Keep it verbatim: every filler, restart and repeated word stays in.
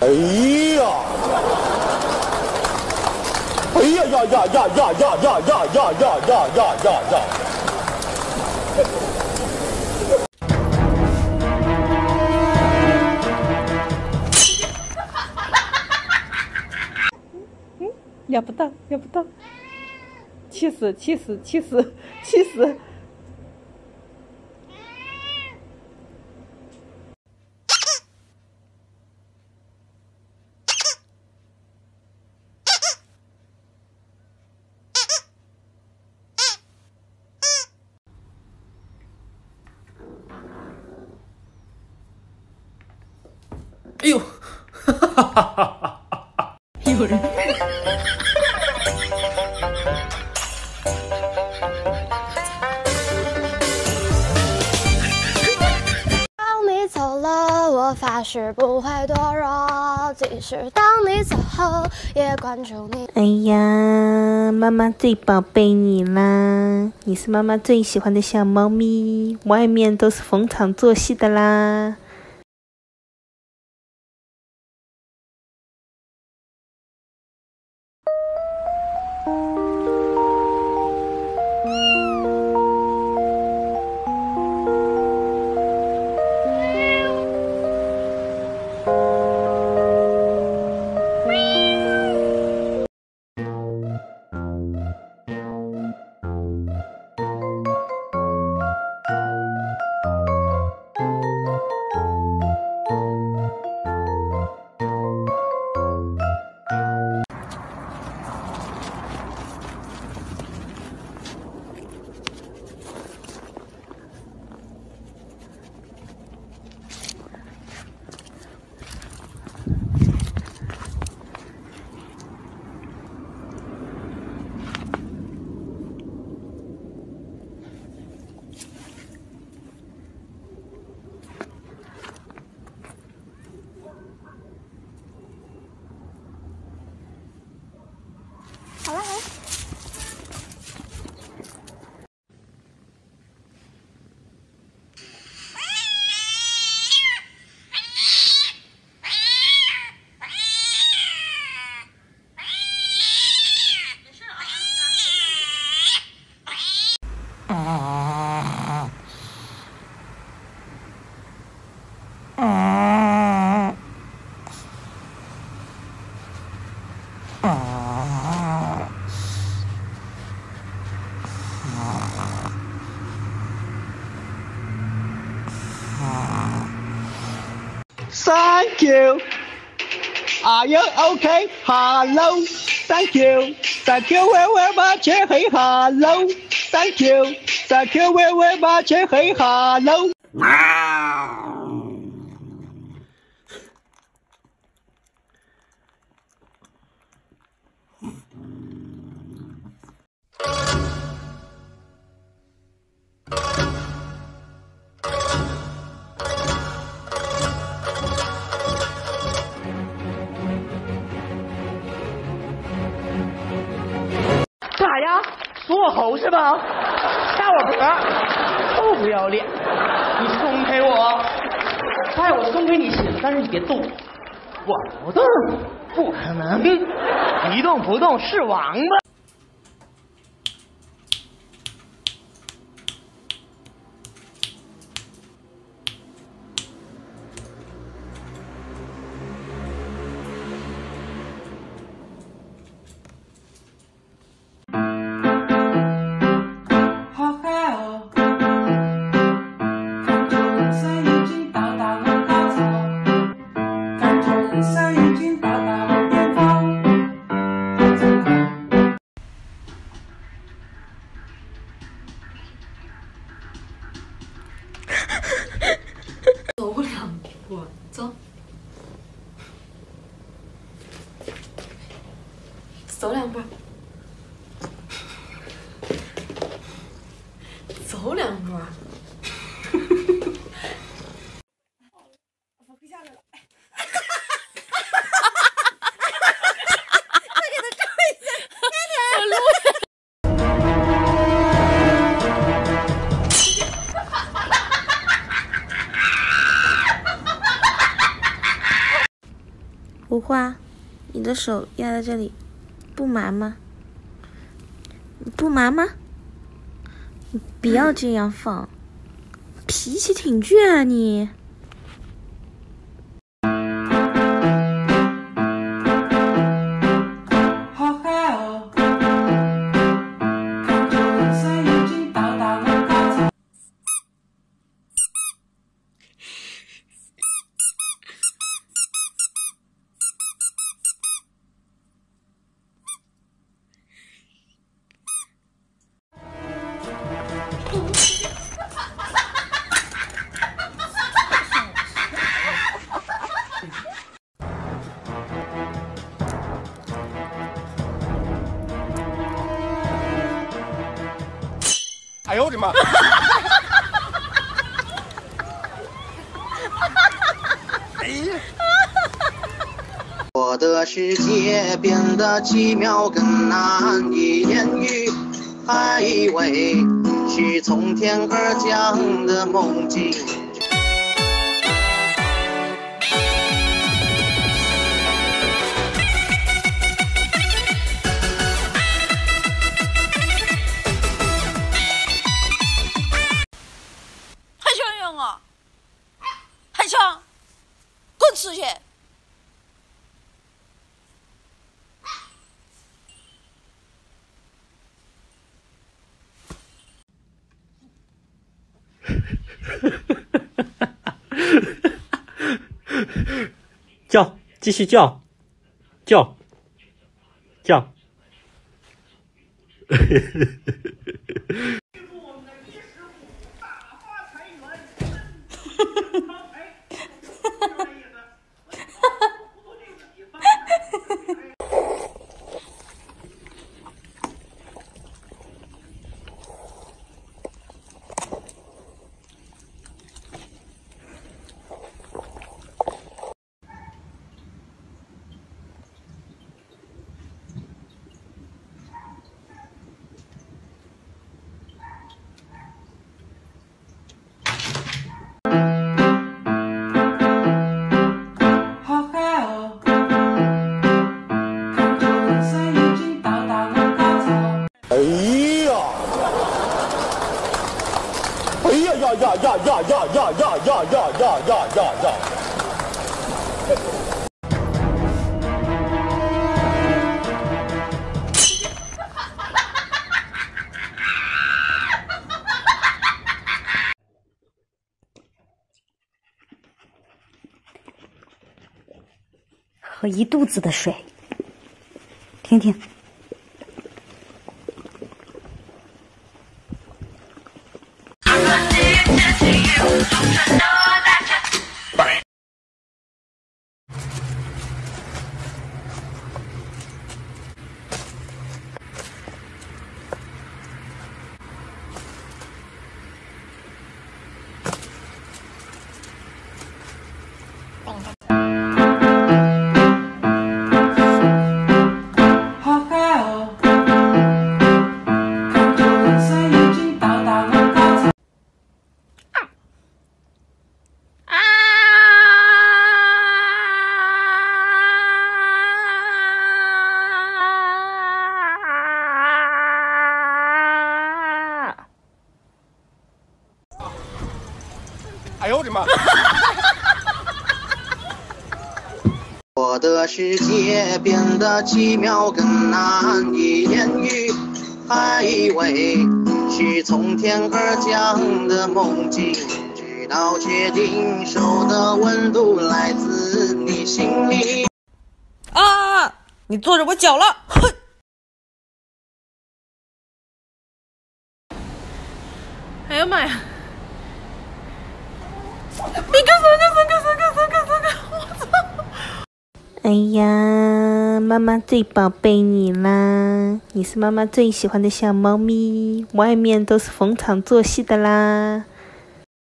哎呀！哎呀呀呀呀呀呀呀呀呀呀呀呀呀呀！ 嗯，压不到，压不到，气死，气死，气死，气死！ 哎呦，哈哈哈哈哈！ 有人。 当你走了，我发誓不会堕落，即使当你走后，也关注你。 哎呀，妈妈最宝贝你啦！你是妈妈最喜欢的小猫咪，外面都是逢场作戏的啦。 好了，好了。 Thank you. Are you okay? Hello. Thank you. Thank you very very much. Hey, hello. Thank you. Thank you very very much. Hey, hello. 干啥呀？锁我喉是吧？掐我脖，臭不要脸！你松开我！哎，我松开你行，但是你别动。我不动，不可能！一动不动是王八。 走两步，走，走两步，走两步。我跪下来了。快给他照一下，快点！ 胡花，你的手压在这里，不麻吗？不麻吗？你不要这样放，脾气挺倔啊你。 哎呦我的妈！哎呀！ 我的世界变得奇妙，更难以言喻，还以为是从天而降的梦境。 啊！还想滚出去！ 叫，继续叫，叫，叫。 哎呀！哎呀呀呀呀呀呀呀呀呀呀呀呀呀呀！ 喝一肚子的水，听听。 哎呦我的妈！ 我的世界变得奇妙，更难以言喻，还以为是从天而降的梦境，直到确定手的温度来自你心里。 啊！你坐着我脚了，哼！ 哎呀妈呀！你干啥干啥干啥干啥干啥干啥！我操！ 哎呀，妈妈最宝贝你啦！你是妈妈最喜欢的小猫咪，外面都是逢场作戏的啦。